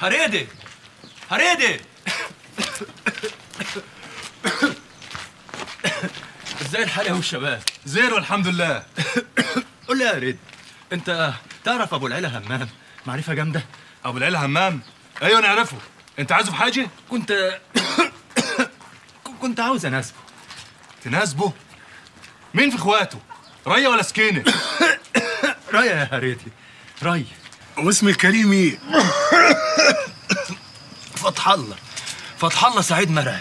هريدي هريدي ازاي الحال يا والشباب؟ زين والحمد لله. قول لي يا هريدي، انت تعرف ابو العلا همام؟ معرفه جامده. ابو العلا همام؟ ايوه نعرفه. انت عايزه في حاجه؟ كنت عاوز اناسبه. تناسبه؟ مين في اخواته؟ ريا ولا سكينه؟ ريا يا هريدي، ريا. واسم الكريم ايه؟ فتح الله سعيد مرعي.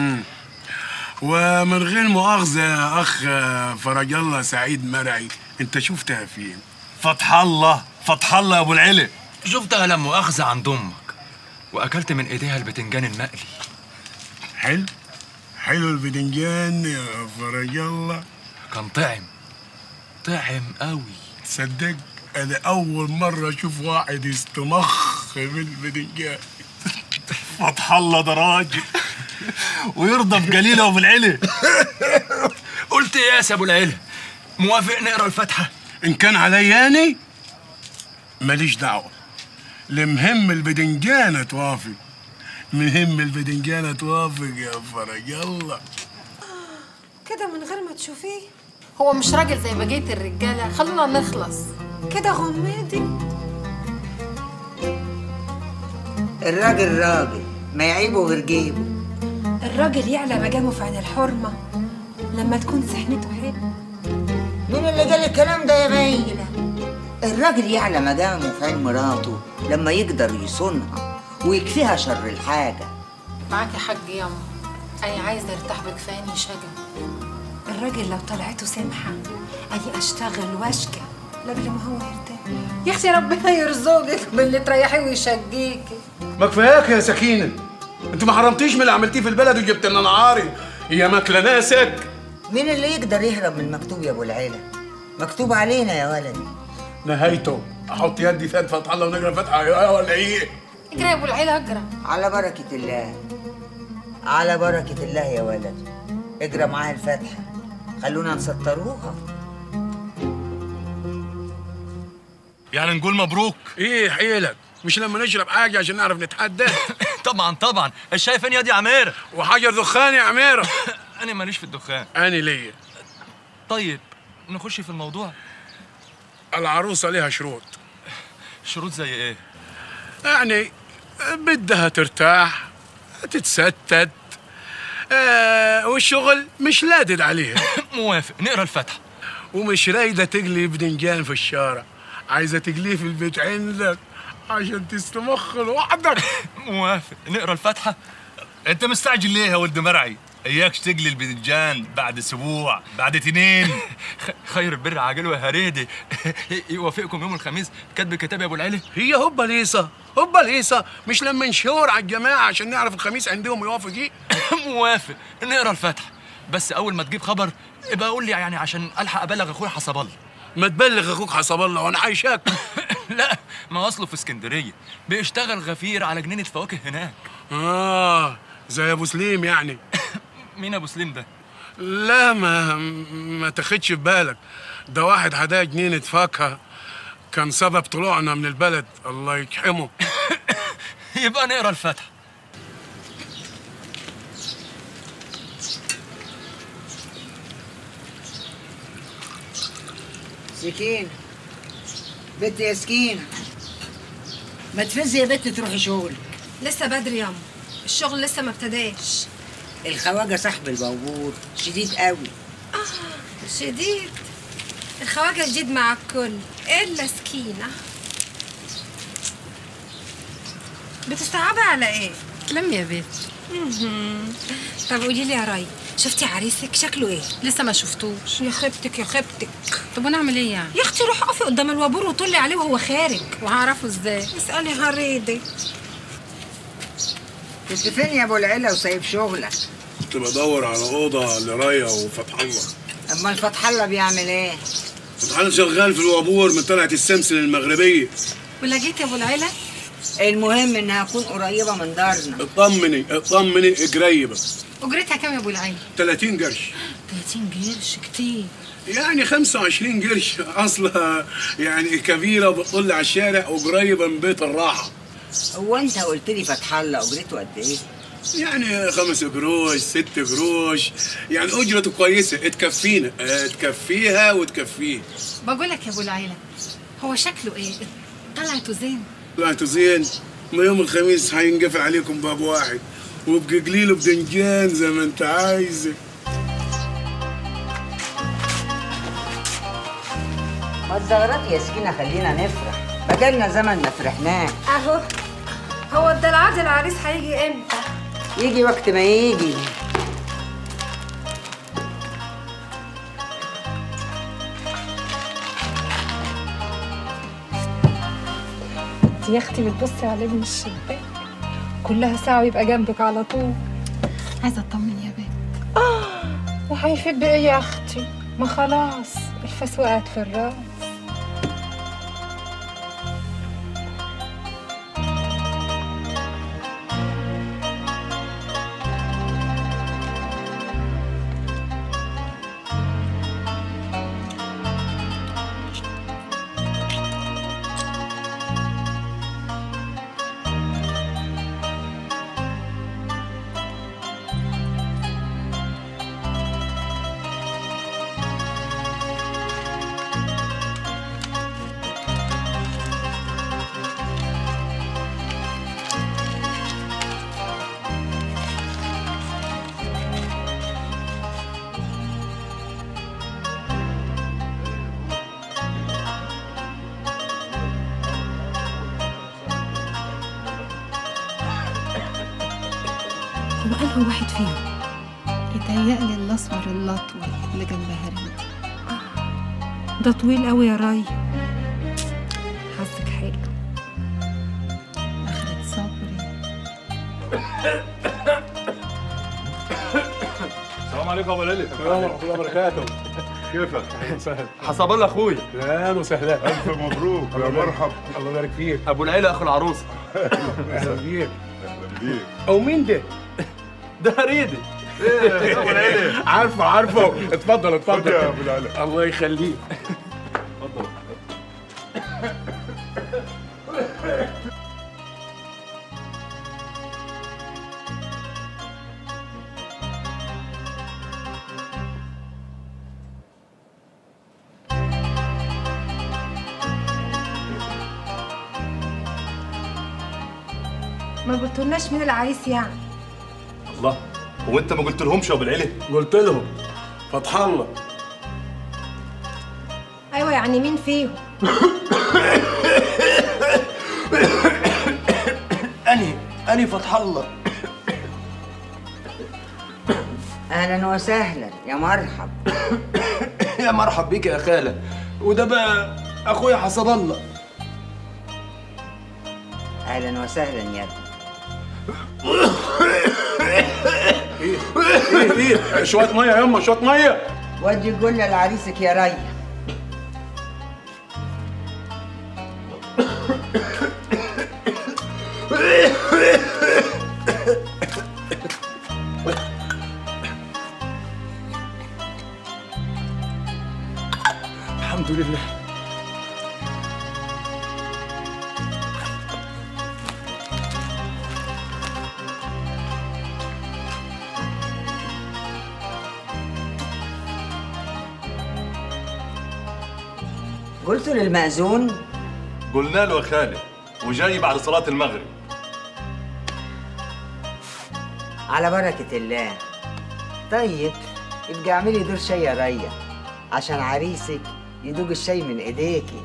ومن غير مؤاخذة يا أخ فرج الله سعيد مرعي، أنت شفتها فين؟ فتح الله يا أبو العلا. شفتها لا مؤاخذة عند أمك، وأكلت من إيديها البتنجان المقلي. حلو البدنجان يا فرج الله. كان طعم قوي. تصدق أنا أول مرة أشوف واحد يستمخ بالبدنجان. فتح الله ده راجل ويرضى بجليله وابو العلا. قلت ايه يا ابو العلا؟ موافق نقرا الفاتحه؟ ان كان علياني ماليش دعوه، المهم البدنجانه توافق. يا فرج الله. كده من غير ما تشوفيه؟ هو مش راجل زي بقية الرجالة، خلونا نخلص. كده غمادي. الراجل راجل ما يعيبه غير جيبه. الراجل يعلى مقامه في عين الحرمة لما تكون سحنته حلوة. مين اللي قال الكلام ده يا بيلة؟ الراجل يعلى مقامه في عين مراته لما يقدر يصونها ويكفيها شر الحاجة. معاك يا حاج ياما، أنا عايزة أرتاح بكفاني شجن. الراجل لو طلعته سمحة أني أشتغل وأشكى قبل ما هو يرتاح. يا أختي ربنا يرزقك باللي تريحي ويشجيكي. ما كفاياك يا سكينة، انت ما حرمتيش من اللي عملتيه في البلد وجبت لنا نعاري يا ماكله ناسك. مين اللي يقدر يهرب من المكتوب يا ابو العيلة؟ مكتوب علينا يا ولدي. نهايته احط يدي في يد فتح الله ونقرا فتحه ولا ايه؟ اجري يا ابو العيلة اجرى. على بركة الله، على بركة الله يا ولدي. اجرى معاها الفاتحة، خلونا نسطروها. يعني نقول مبروك؟ ايه حيلك؟ مش لما نشرب حاجه عشان نعرف نتحدى؟ طبعا. الشاي فين يا دي عمير؟ وحجر دخان يا عميره. انا ماليش في الدخان. انا ليا. طيب نخش في الموضوع. العروسه ليها شروط. شروط زي ايه؟ يعني بدها ترتاح، تتستت، والشغل مش لادد عليها. موافق نقرا الفاتحه. ومش رايده تقلي بدنجان في الشارع، عايزه تقليه في البيت عندك عشان تستمخ لوحدك. موافق نقرا الفاتحه. انت مستعجل ليه يا ولد مرعي؟ اياكش تقلي البدنجان بعد اسبوع، بعد 2. خير البر عاجله يا هريدي. يوافقكم يوم الخميس كاتب الكتاب يا ابو العلي. هي هوبا ليصه مش لما نشور على الجماعه عشان نعرف الخميس عندهم يوافق ايه. موافق نقرا الفاتحه، بس اول ما تجيب خبر ابقى قول لي يعني عشان الحق ابلغ اخويا حسب الله. ما تبلغ اخوك حسب الله وانا عايشاك. لا، ما اصله في اسكندريه بيشتغل غفير على جنينه فواكه هناك. زي ابو سليم يعني. مين ابو سليم ده؟ لا ما تاخدش في بالك، ده واحد هداه جنينه فاكهه كان سبب طلوعنا من البلد، الله يجحمه. يبقى نقرا الفاتحه. سكينة بنت يا سكينة، ما تفزي يا بنت تروحي شغل. لسه بدري ياما، الشغل لسه ما ابتداش. الخواجة صاحب البوابور شديد قوي. شديد؟ الخواجة شديد مع الكل إلا سكينة. بتستعبي على إيه؟ لم يا بيت. طب قولي لي يا ري، شفتي عريسك شكله إيه؟ لسه ما شفتوش. يا خيبتك. طب ونعمل ايه يعني؟ يا اختي روحي اقفي قدام الوابور وطلي عليه وهو خارج. وهعرفه ازاي؟ اسألي هريدي. كنت فين يا ابو العلا وسايب شغلك؟ كنت بدور على اوضه لرايا وفتح الله. امال فتح الله بيعمل ايه؟ فتح الله شغال في الوابور من طلعت السمسم المغربيه. ولقيت يا ابو العلا؟ المهم انها تكون قريبه من دارنا. اطمني قريبه. اجرتها كام يا ابو العلا؟ 30 قرش. 30 قرش كتير. يعني 25 قرش اصلها يعني كبيره بتطل على الشارع وقريبه من بيت الراحه. هو انت قلت لي فتح الله اجرته قد ايه؟ يعني 5 قروش 6 قروش، يعني اجرته كويسه تكفينا، تكفيها وتكفيه. بقول لك يا ابو العيله، هو شكله ايه؟ طلعته زين؟ طلعتوا زين؟ ما يوم الخميس هينقفل عليكم باب واحد وبقليل وبدنجان زي ما انت عايز. ما تزغرط يا سكينه، خلينا نفرح، بقالنا زمن ما فرحناه. اهو هو الدلعات العريس هيجي امتى؟ يجي وقت ما يجي. يا اختي بتبصي عليه من الشباك، كلها ساعه ويبقى جنبك على طول. عايزه اطمن يا بنت. وهيفيد بايه يا اختي؟ ما خلاص الفاس وقعت في الراس. هو أنهي واحد فيهم؟ يتهيألي الأسمر الأطول اللي جنب هريدي. ده طويل قوي يا راي. حظك حلو. آخرة صبري. السلام عليكم يا ابو ليلى. السلام ورحمه الله وبركاته. كيفك؟ وسهلا. حسب الله اخويا. اهلا وسهلا. الف مبروك يا مرحب. الله يبارك فيك. ابو العيله اخو العروسه. اهلا بيك. اهلا بيك. او مين ده؟ ده هريدي. ايه ابو العيلة؟ عارفه. اتفضل اتفضل. يا ابو العيلة. الله يخليك. اتفضل. ما قلتولناش مين العريس يعني؟ الله، هو انت ما قلت لهمش يا ابو العيلة؟ قلت لهم فتح الله. ايوه يعني مين فيهم؟ اني فتح الله. اهلا وسهلا يا مرحب. يا مرحب بيك يا خاله. وده بقى اخويا حسب الله. اهلا وسهلا يا ابني. ايه شويه ميه يما، شويه ميه. ودي قول لعريسك يا ري. الحمد لله. قلت للمأذون قلنا له يا خالد وجاي بعد صلاة المغرب. على بركة الله. طيب يبقى اعملي دور شاي يا ريا عشان عريسك يدوق الشاي من ايديكي.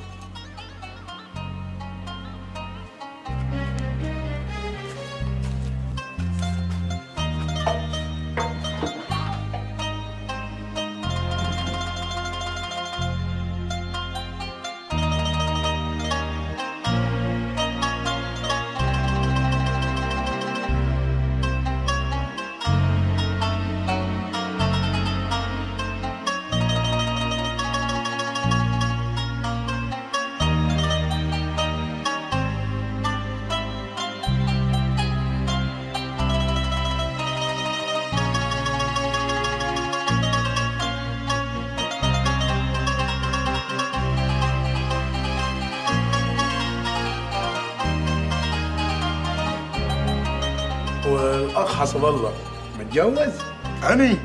والاخ حسب الله متجوز؟ أني؟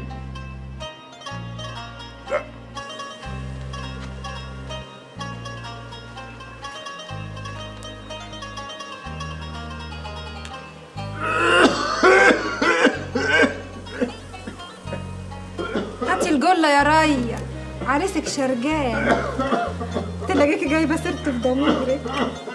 لا. هاتي الجلة يا ريا، عريسك شرجان. تلاقيكي جايبة سيرته في ضميرك.